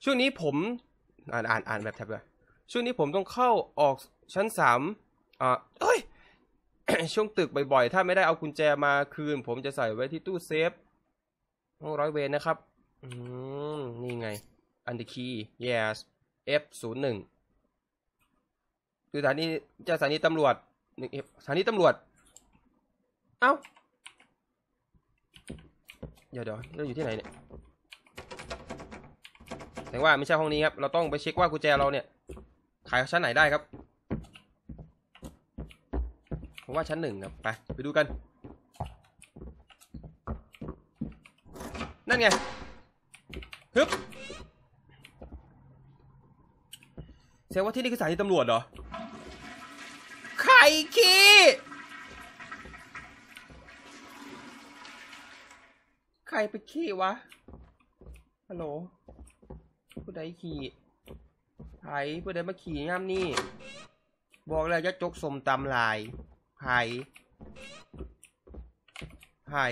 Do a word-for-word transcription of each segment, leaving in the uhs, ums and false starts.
ช่วงนี้ผมอ่านอ่านอ่านแบบแท็บเลยช่วงนี้ผมต้องเข้าออกชั้นสามอ่าเอ้ย ช่วงตึกบ่อยๆถ้าไม่ได้เอากุญแจมาคืนผมจะใส่ไว้ที่ตู้เซฟห้องร้อยเวรนะครับอืมนี่ไง under key yes F ศูนย์หนึ่งคือสถานีจะสถานีตำรวจหนึ่ง F สถานีตำรวจเอ้าเดี๋ยวเดี๋ยวเราอยู่ที่ไหนเนี่ยแสดงว่าไม่ใช่ห้องนี้ครับเราต้องไปเช็คว่ากุญแจเราเนี่ยขายชั้นไหนได้ครับผมว่าชั้นหนึ่งครับไปไปดูกันนั่นไงฮึบแสดงว่าที่นี่คือสถานีตำรวจเหรอไข่ขี้ใครไปขี้วะฮัลโหลผู้ใดขี่ไผ่ผู้ใดมาขี่ย่ำนี่บอกแล้วจะจกสมตำลายไผ่ไผ่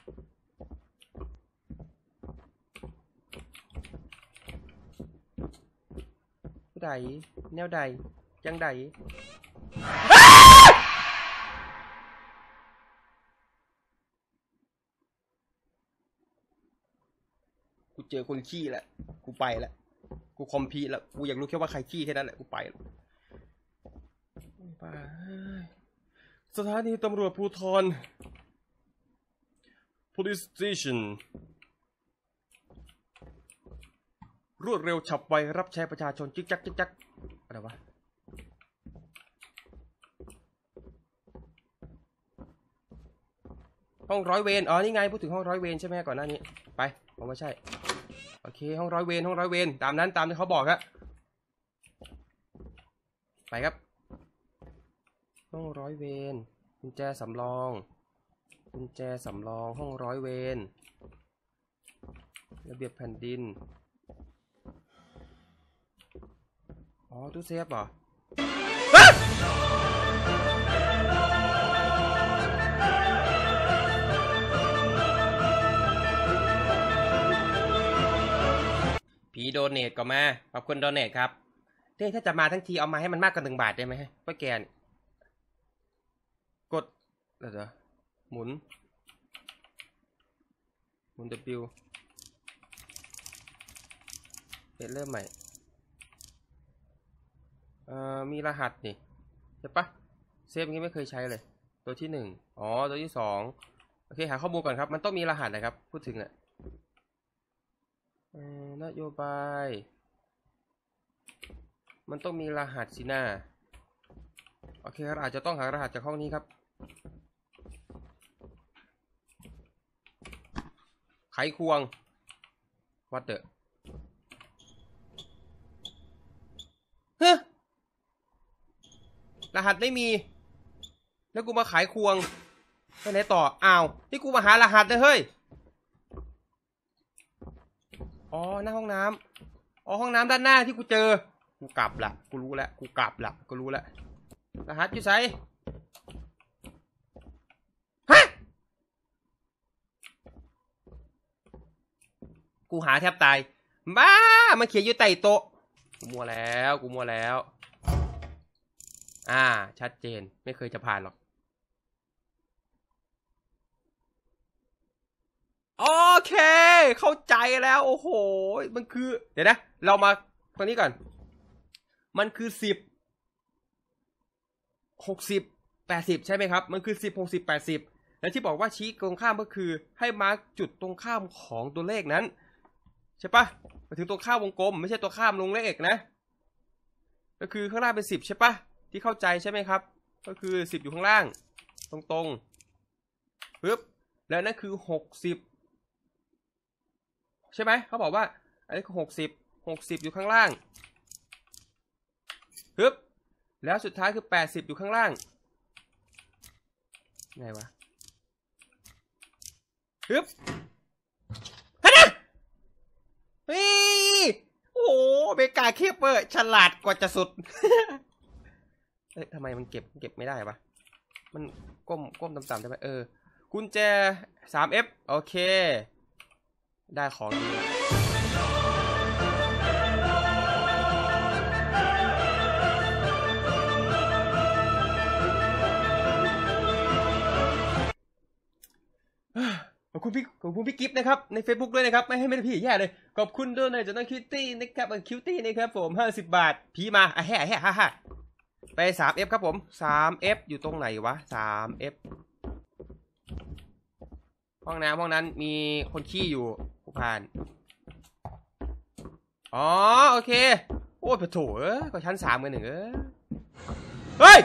ผู้ใดแนวใดจังใดกูเจอคนขี้แล้วกูไปแล้วกูคอมพีแล้วกูอยากรู้แค่ว่าใครขี้แค่นั้นแหละกูไปแล้วสถานีตำรวจภูธร police station รวดเร็วฉับไวรับใช้ประชาชนจิ๊กจักจิ๊กจักอะไรวะห้องร้อยเวรอ๋อนี่ไงพูดถึงห้องร้อยเวรใช่ไหมก่อนหน้านี้ไปผมไม่ใช่โอเคห้องร้อยเวรห้องร้อยเวรตามนั้นตามที่เขาบอกครับไปครับห้องร้อยเวรกุญแจสำรองกุญแจสำรองห้องร้อยเวรระเบียบแผ่นดินอ๋อตู้เซฟเหรอผีโดเนทก็มาขอบคุณโดเนทครับเฮ้ยถ้าจะมาทั้งทีเอามาให้มันมากกว่าหนึ่งบาทได้ไหมป้าแกนกดเดี๋ยวหมุนหมุน W เริ่มใหม่เอ่อมีรหัสนี่ใช่ปะเซฟนี้ไม่เคยใช้เลยตัวที่หนึ่งอ๋อตัวที่สองโอเคหาข้อมูลก่อนครับมันต้องมีรหัสนะครับพูดถึงเนี่ยนโยบายมันต้องมีรหัสสินะโอเคเราอาจจะต้องหารหัสจากห้องนี้ครับไขควงวัดเดอเฮ้ยรหัสไม่มีแล้วกูมาไขควงไปไหนต่ออ้าวนี่กูมาหารหัสเลยเฮ้ยอ๋อหน้าห้องน้ำอ๋อห้องน้ำด้านหน้าที่กูเจอกูกลับละกูรู้แล้วกูกลับละกูรู้แล้วรหัสอยู่ไสฮะกูหาแทบตายบ้ามันเขียนอยู่ใต้โต๊ะกูมัวแล้วกูมัวแล้วอ่าชัดเจนไม่เคยจะผ่านหรอกโอเคเข้าใจแล้วโอ้โหมันคือเดี๋ยวนะเรามาตรงนี้ก่อนมันคือสิบหกสิบแปดสิบใช่ไหมครับมันคือสิบหกสิบแปดสิบและที่บอกว่าชี้ตรงข้ามก็คือให้มาร์กจุดตรงข้ามของตัวเลขนั้นใช่ปะมาถึงตัวข้ามวงกลมไม่ใช่ตัวข้ามลงเลขนะก็คือข้างล่างเป็นสิบใช่ปะที่เข้าใจใช่ไหมครับก็คือสิบอยู่ข้างล่างตรงๆปึ๊บแล้วนั่นคือหกสิบใช่ไหมเขาบอกว่าอันนี้คือหกสิบหกสิบอยู่ข้างล่างปึ๊บแล้วสุดท้ายคือแปดสิบอยู่ข้างล่างไงวะปึ๊บฮะนะเฮ้ยโอ้โหเบกาเคเปอร์ฉลาดกว่าจะสุดเอ้ยทำไมมันเก็บเก็บไม่ได้ปะมันก้มก้มต่ำๆได้ไหมเออกุญแจ สามเอฟ โอเคได้ของดีขอบคุณพี่ขอบคุณพี่กิฟต์นะครับใน Facebook ด้วยนะครับไม่ให้ไม่ได้พี่แย่เลยขอบคุณด้วยนะจะต้องคิวตี้นะครับคิวตี้นะครับผมห้าสิบบาทพี่มาอ่ะแห่แห่ฮ่าฮ่าไป สามเอฟ ครับผม สาม เอฟ อยู่ตรงไหนวะ สาม เอฟ ห้องน้ำห้องนั้นมีคนขี้อยู่ผู้ผ่านอ๋อโอเคโอ้ยโถเอ้ยก็ชั้นสามกันหนึ่งเอ้ยเฮ้ย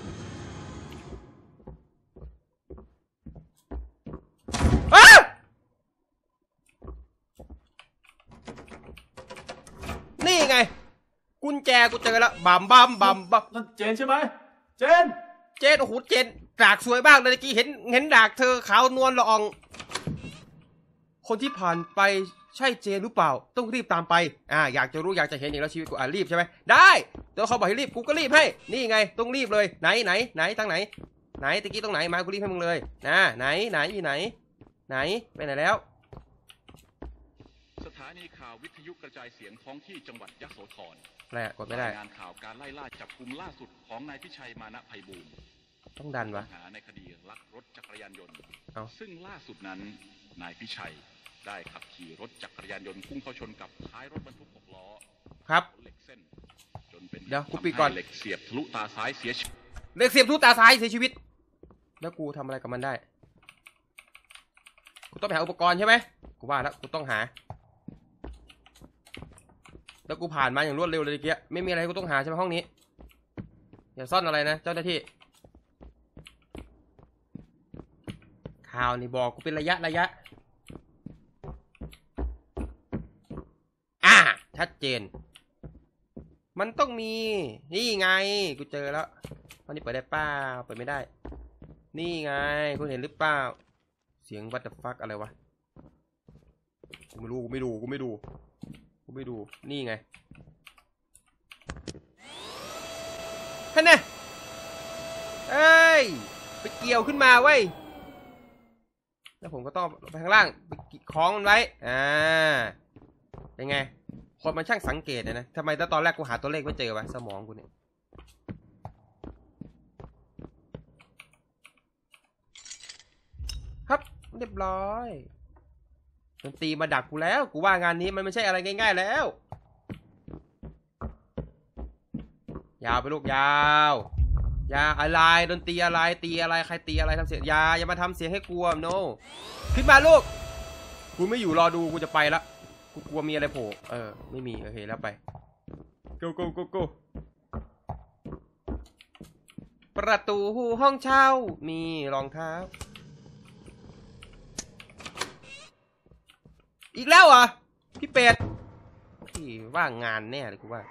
นี่ไงกุญแจกูเจอแล้วบัมบัมบัมบัมนั่นเจนใช่ไหมเจนเจนโอ้โหเจนดากสวยบ้างเลยเมื่อกี้เห็นเห็นดากเธอขาวนวลละอองคนที่ผ่านไปใช่เจนหรือเปล่าต้องรีบตามไปอ่าอยากจะรู้อยากจะเห็นอย่างแล้วชีวิตกูอ่ะรีบใช่ไหมได้เดี๋ยวเขาบอกให้รีบกูก็รีบให้นี่ไงต้องรีบเลยไหนไหนไหนทางไหนไหนตะกี้ตรงไหนมากูรีบให้มึงเลยนะไหนไหนอยู่ไหนไหนไปไหนแล้วสถานีข่าววิทยุกระจายเสียงท้องที่จังหวัดยโสธรแหละกดไม่ได้งานข่าวการไล่ล่าจับกุมล่าสุดของนายพิชัยมานะไพบูลย์ต้องดันวะหาในคดีลักรถจักรยานยนต์ซึ่งล่าสุดนั้นนายพิชัยได้ขับขี่รถจักรยานยนต์พุ่งเข้าชนกับท้ายรถบรรทุกหกล้อครับเหล็กเส้นจนเป็นเดี๋ยวกูปิดก่อนเหล็กเสียบทะลุตาซ้ายเสียชีวิตเหล็กเสียบทะลุตาซ้ายเสียชีวิตแล้วกูทำอะไรกับมันได้กูต้องไปหาอุปกรณ์ใช่ไหมกูว่าแล้วกูต้องหาแล้วกูผ่านมาอย่างรวดเร็วเลยเมื่อกี้ไม่มีอะไรกูต้องหาใช่ไหมห้องนี้อย่าซ่อนอะไรนะเจ้าหน้าที่ข่าวนี่บอกกูเป็นระยะระยะอ่าชัดเจนมันต้องมีนี่ไงกูเจอแล้วห้องนี้เปิดได้เปล่าเปิดไม่ได้นี่ไงคุณเห็นหรือเปล่าเสียง what the fuck อะไรวะกูไม่รู้กูไม่ดูกูไม่ดูกูไม่ดูนี่ไงท่านเนี่ยเอ้ยไปเกี่ยวขึ้นมาเว้ยแล้วผมก็ต้องไปข้างล่างไปคล้องมันไว้อ่าเป็นไงคนมันช่างสังเกตนะทำไมตอนแรกกูหาตัวเลขไม่เจอวะสมองกูเนี่ยครับเรียบร้อยดนตรีมาดักกูแล้วกูว่างานนี้มันไม่ใช่อะไรง่ายๆแล้วยาวไปลูกยาวยาอะไรดนตรีอะไรตีอะไรใครตีอะไรทำเสียงยาอย่ามาทำเสียงให้กลัวโน no. ขึ้นมาลูกกูไม่อยู่รอดูกูจะไปละกูกลัวมีอะไรโผล่เออไม่มีโอเคแล้วไป go go go go ประตูห้องเช่ามีรองเท้าอีกแล้วอ่ะพี่เป็ดพี่ว่างงานแน่เลยกูว่า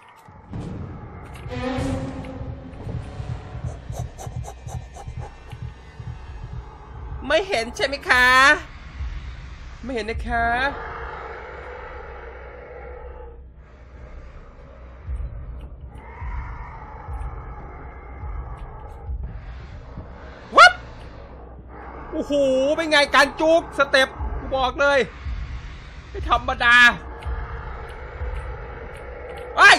ไม่เห็นใช่ไหมคะไม่เห็นนะคะวับโอ้โหเป็นไงการจุกสเต็ปกูบอกเลยไม่ธรรมดาไอ้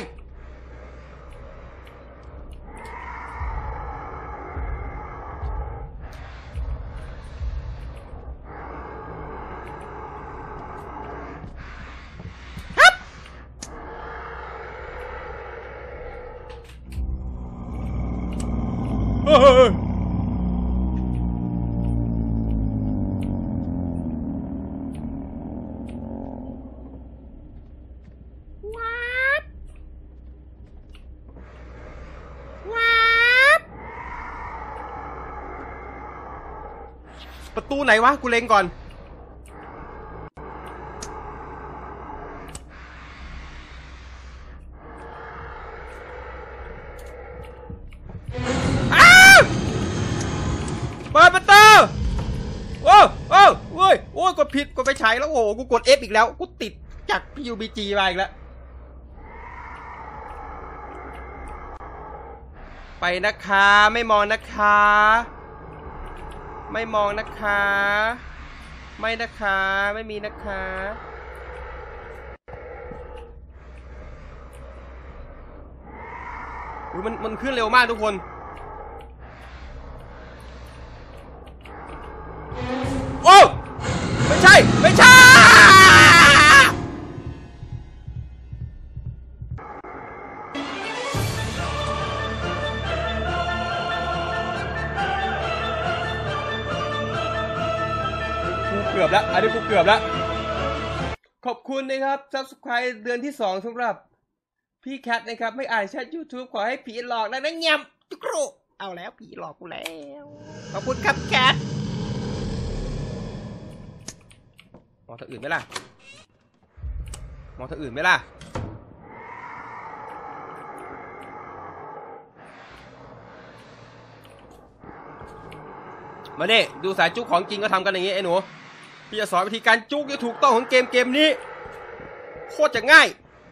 เฮ้ยประตูไหนวะกูเล็งก่อนเปิดประตูโอ้โอ้เว้ยโอ้ยกดผิดกดไปฉายแล้วโอ้กูกด F อีกแล้วกูติดจาก พี ยู บี จี มาอีกแล้วไปนะคะไม่มองนะคะไม่มองนะคะไม่นะคะไม่มีนะคะอุ้ยมันมันขึ้นเร็วมากทุกคนโอ้อบแล้วอันนี้กูเกือบแล้วขอบคุณนะครับซับสไครต์เดือนที่สองสำหรับพี่แคทนะครับไม่อ่านแชท YouTube ขอให้ผีหลอกนะนะเงียบจุกรุเอาแล้วผีหลอกกูแล้วขอบคุณครับแคทมองทางอื่นไหมล่ะมองทางอื่นไหมล่ะมาเน่ดูสายจุกของจริงก็ทำกันอย่างนี้ไอ้หนูพี่จะสอนวิธีการจุกที่ถูกต้องของเกมเกมนี้โคตรจะง่าย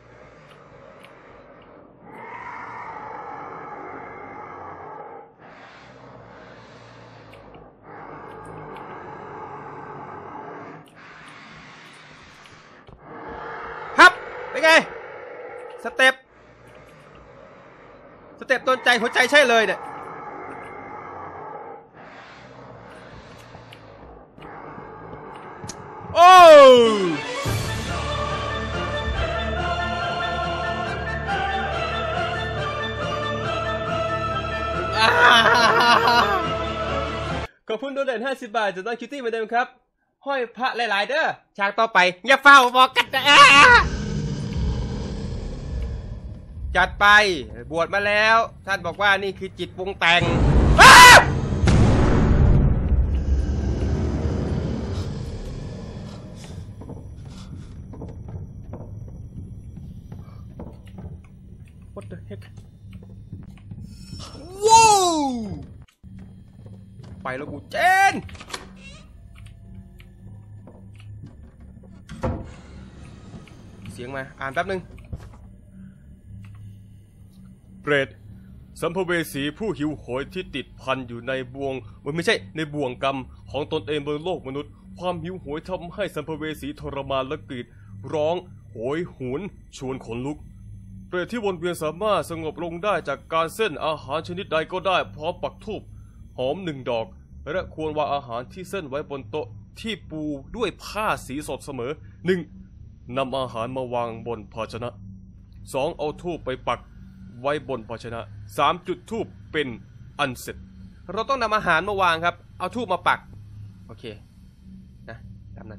ครับเป็นไงสเต็ปสเต็ปโดนใจหัวใจใช่เลยเนี่ยโอ้ขอบคุณโดเนทห้าสิบบาทจากน้องคิตตี้เหมือนเดิมครับห้อยพระหลายๆเด้อฉากต่อไปอย่าเฝ้าบอกกันนะจัดไปบวชมาแล้วท่านบอกว่านี่คือจิตปรุงแต่งWhat the heck ว้าวไปแล้วกูเจนเสียงมาอ่านแป๊บนึงเปรตสัมภเวสีผู้หิวโหยที่ติดพันอยู่ในบ่วงมันไม่ใช่ในบ่วงกรรมของตนเองบนโลกมนุษย์ความหิวโหยทำให้สัมภเวสีทรมานและกรีดร้องโหยหวนชวนขนลุกเปรตที่วนเวียนสามารถสงบลงได้จากการเส้นอาหารชนิดใดก็ได้พร้อมปักธูปหอมหนึ่งดอกและควรวางอาหารที่เส้นไว้บนโต๊ะที่ปูด้วยผ้าสีสดเสมอ หนึ่ง. นำอาหารมาวางบนภาชนะ สอง. เอาธูปไปปักไว้บนภาชนะ สาม. จุดธูปเป็นอันเสร็จเราต้องนำอาหารมาวางครับเอาธูปมาปักโอเคนะตามนั้น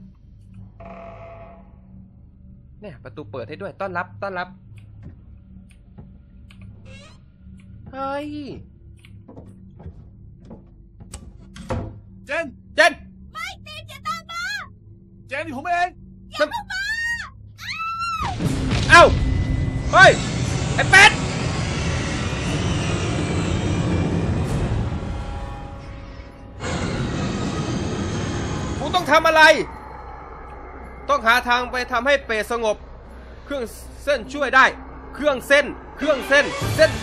เนี่ยประตูเปิดให้ด้วยต้อนรับต้อนรับเฮ้ยเจนเจนไม่เจนอย่าตามมาเจนผมเองอย่าเข้ามาเอ้าเฮ้ยไอ้เป็ดกูต้องทำอะไรต้องหาทางไปทำให้เป็ดสงบเครื่องเส้นช่วยได้เครื่องเส้นเครื่องเส้นเส้น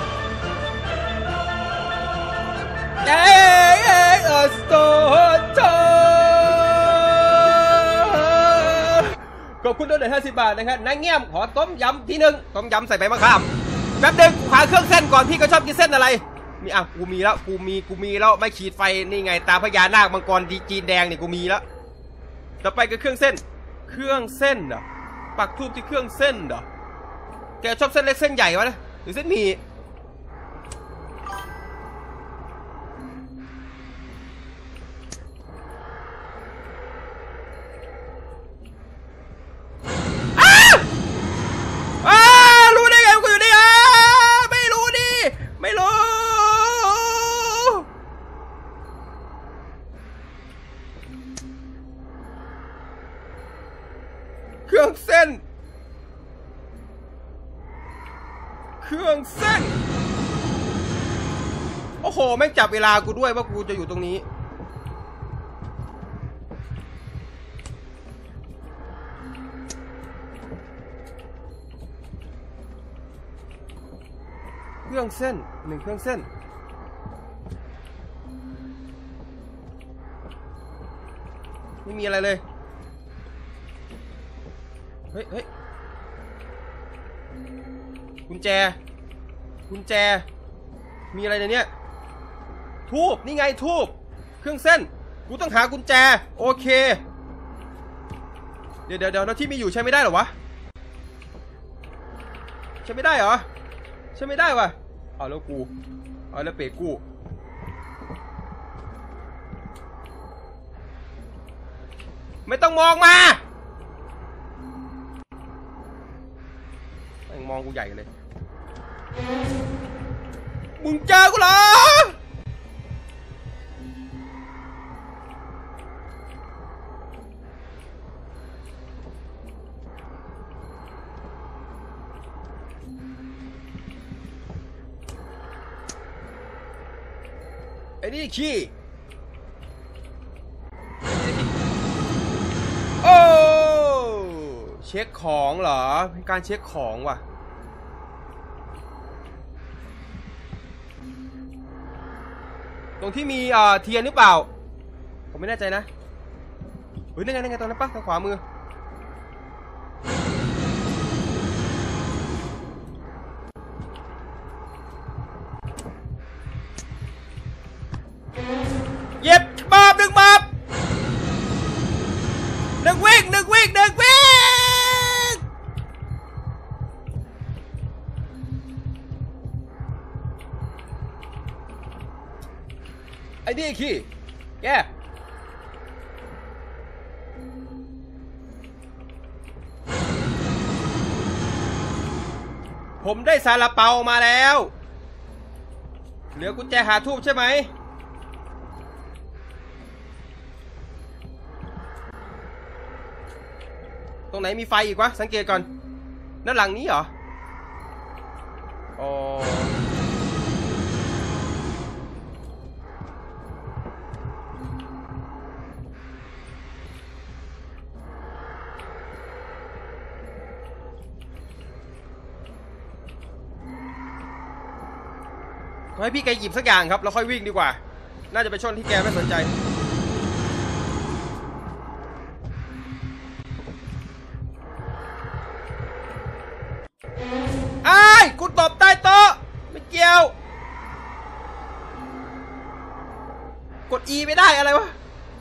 เอ้ยเอ้ยเออสโตเตอขอบคุณด้วยห้าสิบบาทนะครับนางเงี้ยมขอต้มยำทีหนึ่งต้มยำใส่ใบมะขามแป๊บเดียวกูหาเครื่องเส้นก่อนพี่ก็ชอบกินเส้นอะไรมีอ่ะกูมีแล้วกูมีกูมีแล้วไม่ขีดไฟนี่ไงตาพญานาคมังกรดีจีนแดงนี่กูมีแล้วต่อไปก็เครื่องเส้นเครื่องเส้นเหรอปักทูบที่เครื่องเส้นเหรอแกชอบเส้นเล็กเส้นใหญ่วะนะหรือเส้นหมี่รู้ได้ไงกูอยู่นี่อ่ะไม่รู้ดิไม่รู้เครื่องเส้นเครื่องเส้นโอ้โหแม่งจับเวลากูด้วยว่ากูจะอยู่ตรงนี้เครื่องเส้นหนึ่งเครื่องเส้นไม่มีอะไรเลยเฮ้ยเฮ้ยกุญแจกุญแจมีอะไรในเนี้ยทูบนี่ไงทูบเครื่องเส้นกูต้องหากุญแจโอเคเดี๋ยวเดี๋ยวเดี๋ยวที่มีอยู่ใช้ไม่ได้หรอวะใช้ไม่ได้เหรอใช้ไม่ได้วะเอาแล้วกูเอาแล้วเปกู เไม่ต้องมองมาแม่งมองกูใหญ่เลยมึงเจอกูเหรอไอ้นี่ขี้โอ้เช็คของเหรอเป็นการเช็คของว่ะตรงที่มีเอ่อเทียนหรือเปล่าผมไม่แน่ใจนะเฮ้ยนั่นไงนั่นไงตรงนั้นปะทางขวามือเย็บมอบหนึ่งมอบหนึ่งวิ่งหนึ่งวิ่งหนึ่งวิ่งไอ้นี่ขี้แกผมได้ซาลาเปามาแล้วเหลือกุญแจหาทูบใช่ไหมตรงไหนมีไฟอีกวะสังเกตก่อนด้านหลังนี้เหรออ๋อขอให้พี่แกหยิบสักอย่างครับแล้วค่อยวิ่งดีกว่าน่าจะไปชนที่แกไม่สนใจไอ้กูตบใต้โต๊ะไม่เกี่ยวกด E ไม่ได้อะไรวะ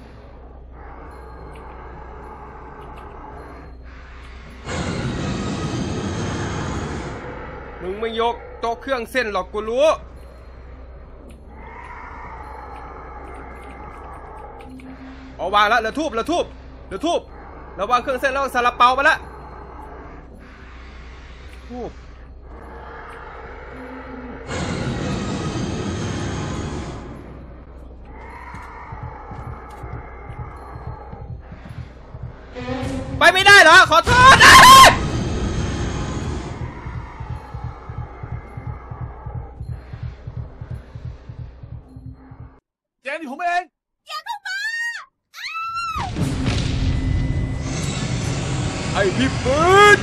มึงไม่ยกโต๊ะเครื่องเส้นหรอกกูรู้เอาวางแล้วเหลือทูบเหลือทูบเหลือทูบแล้ววางเครื่องเส้นแล้วซาลาเปามาละทูบไปไม่ได้เหรอขอโทษนะเจนนี่ผมเองอย่าเข้ามาไอ้พี่ปืน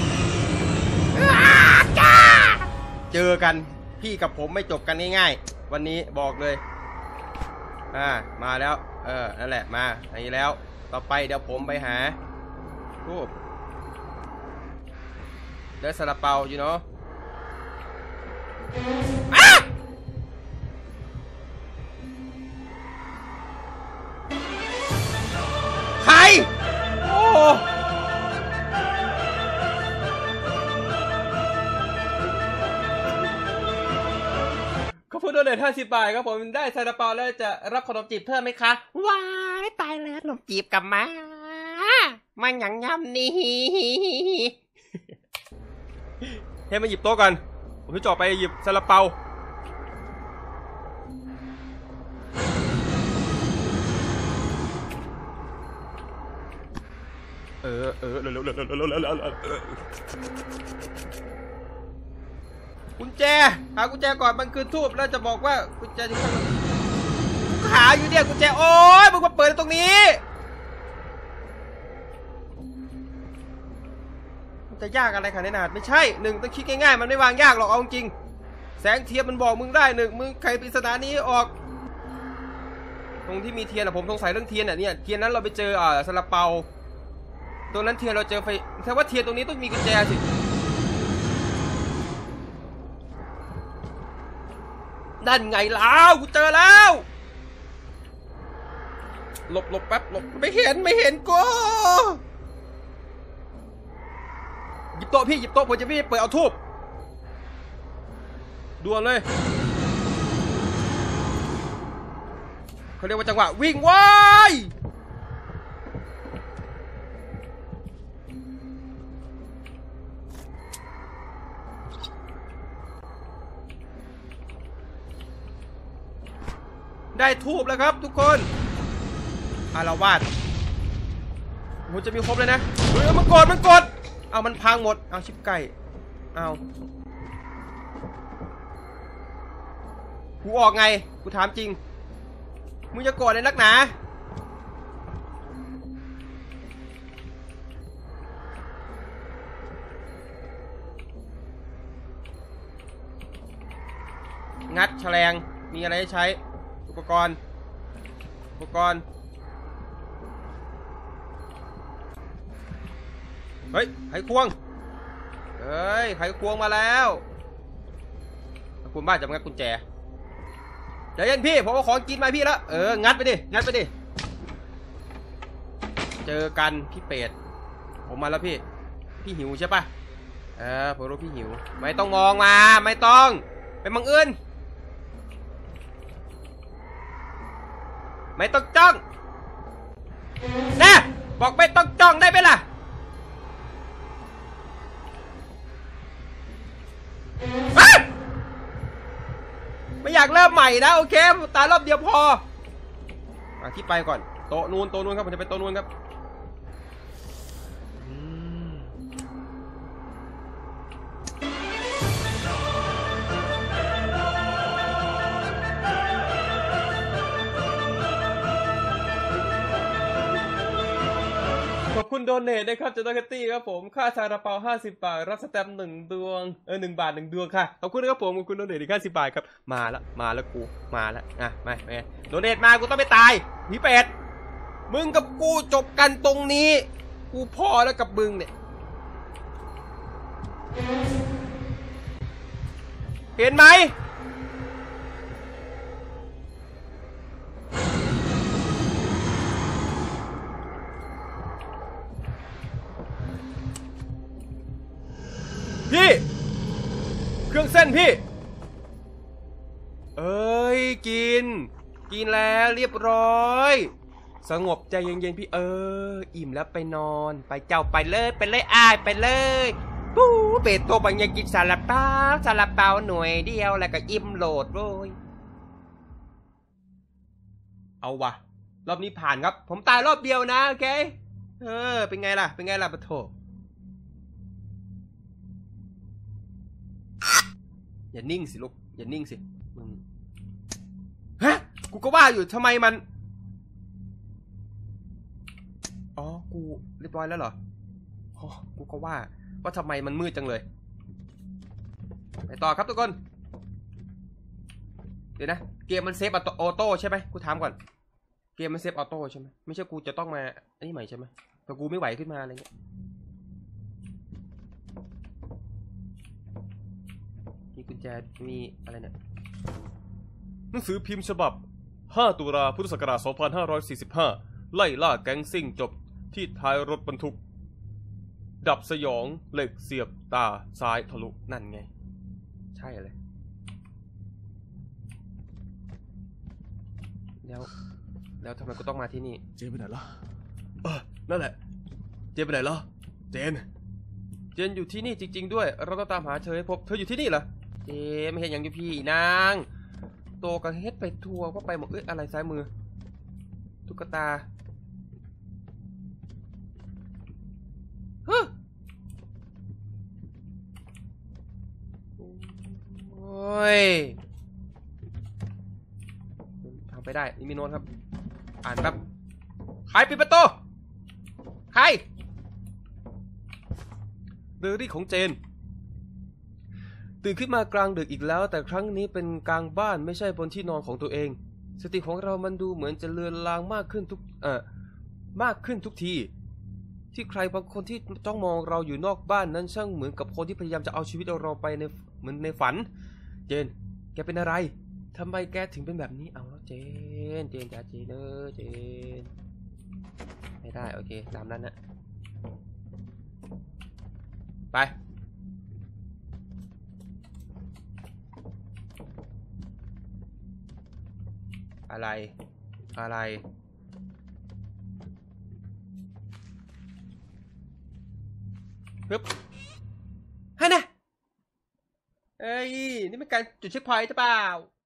เจอกันพี่กับผมไม่จบกันง่ายๆวันนี้บอกเลยอ่ามาแล้วเออนั่นแหละมาอันนี้แล้วต่อไปเดี๋ยวผมไปหาทูบได้ซาลาเปาอยู่เนาะใครโอ้ขอบคุณโดเนทห้าสิบบาทครับผมได้ซาลาเปาแล้วจะรับขนมจีบเพิ่มไหมคะว้ายตายแล้วขนมจีบกลับมามันหยังยำนี่ให้มาหยิบโต๊ะกันผมจะจ่อไปหยิบซาลาเปาเออเออเร็วเร็วเร็วเร็วเร็วเร็วเร็วกุญแจหากุญแจก่อนมันคือทูบแล้วจะบอกว่ากุญแจอยู่ข้างหลังหาอยู่เนี่ยกุญแจโอ๊ยมึงมาเปิดตรงนี้มันจะยากอะไรขนาดนั้นไม่ใช่หนึ่งต้องคิดง่ายๆมันไม่วางยากหรอกเอาจริงแสงเทียนมันบอกมึงได้หนึ่งมึงใครปริศนานี้ออกตรงที่มีเทียนอะผมสงสัยเรื่องเทียนอะเนี่ยเทียนนั้นเราไปเจออ่าซาลาเปาตรงนั้นเทียนเราเจอไฟแสดงว่าเทียนตรงนี้ต้องมีกุญแจสินั่นไงแล้วกูเจอแล้วหลบหลบแป๊บหลบไม่เห็นไม่เห็นกูหยิบโต๊ะพี่หยิบโต๊ะผมจะพี่เปิดเอาทูบด่วนเลยเขาเรียกว่าจังหวะวิ่งว้ายได้ทูบแล้วครับทุกคนอารวาสผมจะมีครบเลยนะเฮ้ยมันกดมันกดเอามันพังหมดเอาชิปไก่เอากูออกไงกูถามจริงมึงจะกดในนักหนางัดแฉลงมีอะไรให้ใช้อุปกรณ์อุปกรณ์เฮ้ยไขควงเฮ้ยไขควงมาแล้วคุณบ้านจะงัดกุญแจเดี๋ยวเย็นพี่ผมเอาของกินมาพี่แล้วเอองัดไปดิงัดไปดิเจอกันพี่เป็ดผมมาแล้วพี่พี่หิวใช่ปะเออผมรู้พี่หิวไม่ต้องมองมาไม่ต้องเป็นมังอื่นไม่ต้องจ้องนะบอกไม่ต้องจ้องได้ไหมล่ะไม่อยากเริ่มใหม่นะโอเคตายรอบเดียวพออ่ะที่ไปก่อนโต๊ะนู้นโต๊ะนู้นครับผมจะไปโต๊ะนู้นครับขอบคุณโดเนทนะครับจากดอกตี้ครับผมค่าซาลาเปาห้าสิบบาทรับสแตมป์หนึ่งดวงเออหนึ่งบาทหนึ่งดวงค่ะขอบคุณนะครับผมขอบคุณโดเนทอีกห้าสิบบาทครับมาแล้วมาแล้วกูมาแล้วอ่ะไม่ไม่โดเนทมากูต้องไปตายผีเป็ดมึงกับกูจบกันตรงนี้กูพอแล้วกับมึงเนี่ยเห็นไหมพี่เครื่องเส้นพี่เอ้ยกินกินแล้วเรียบร้อยสงบใจเย็นๆพี่เอออิ่มแล้วไปนอนไปเจ้าไปเลยไปเลยอ้ายไปเลยปู๊เบ็ดตัวบางยังกินซาลาเปาซาลาเปาหน่วยเดียวแล้วก็อิ่มโหลดโว้ยเอาวะรอบนี้ผ่านครับผมตายรอบเดียวนะโอเคเออเป็นไงล่ะเป็นไงล่ะปะโถอย่านิ่งสิลูกอย่านิ่งสิมึงฮะกูก็ว่าอยู่ทำไมมันอ๋อกูเรียบร้อยแล้วเหรออ๋อกูก็ว่าว่าทำไมมันมืดจังเลยไปต่อครับทุกคนเดี๋ยวนะเกมมันเซฟออโต้ใช่ไหมกูถามก่อนเกมมันเซฟออโต้ใช่ไหมไม่ใช่กูจะต้องมาอันนี้ใหม่ใช่ไหมแต่กูไม่ไหวขึ้นมาอะไรเงี้ยมีกุญแจมีอะไรเนี่ยหนังสือพิมพ์ฉบับห้าตุลาพุทธศักราชสองพันห้าร้อยสี่สิบห้าไล่ล่าแก๊งซิ่งจบที่ท้ายรถบรรทุกดับสยองเหล็กเสียบตาซ้ายทะลุนั่นไงใช่เลยแล้วแล้วทำไมกูต้องมาที่นี่เจนไปไหนล่ะเออนั่นแหละเจนไปไหนล่ะเจนเจนอยู่ที่นี่จริงๆด้วยเราต้องตามหาเธอให้พบเธออยู่ที่นี่เหรอเจนไม่เห็นอย่างอยู่พี่นางโตกันเฮ็ดไปทัวร์ว่าไปหมดเอ้ยอะไรซ้ายมือตุ๊กตาฮึโอ้ยทำไปได้นี่มีโน้ตครับอ่านครับใครปิดประตูใครเดอรี่ของเจนตื่นขึ้นมากลางดึกอีกแล้วแต่ครั้งนี้เป็นกลางบ้านไม่ใช่บนที่นอนของตัวเองสติของเรามันดูเหมือนจะเลือนลางมากขึ้นทุกเอ่อมากขึ้นทุกทีที่ใครบางคนที่จ้องมองเราอยู่นอกบ้านนั้นช่างเหมือนกับคนที่พยายามจะเอาชีวิตเราไปในเหมือนในฝันเจนแกเป็นอะไรทำไมแกถึงเป็นแบบนี้เอาเจนเจนจ้าเจนเออเจนไม่ได้โอเคตามนั้นนะไปอะไรอะไรปึ๊บฮะนะเอ้ยนี่เป็นการจุดเช็คพอยต์ใช่เปล่า